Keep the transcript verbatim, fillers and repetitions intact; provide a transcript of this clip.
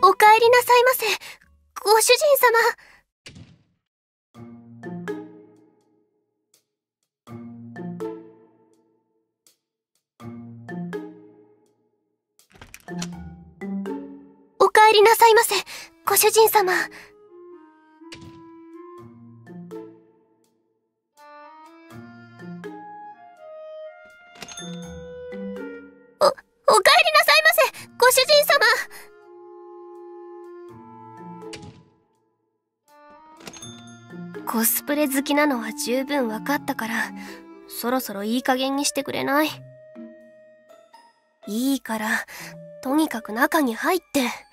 お帰りなさいませ、ご主人様。お帰りなさいませ、ご主人様。お、お帰りなさいませ、ご主人様。コスプレ好きなのは十分分かったから、そろそろいい加減にしてくれない？いいから、とにかく中に入って。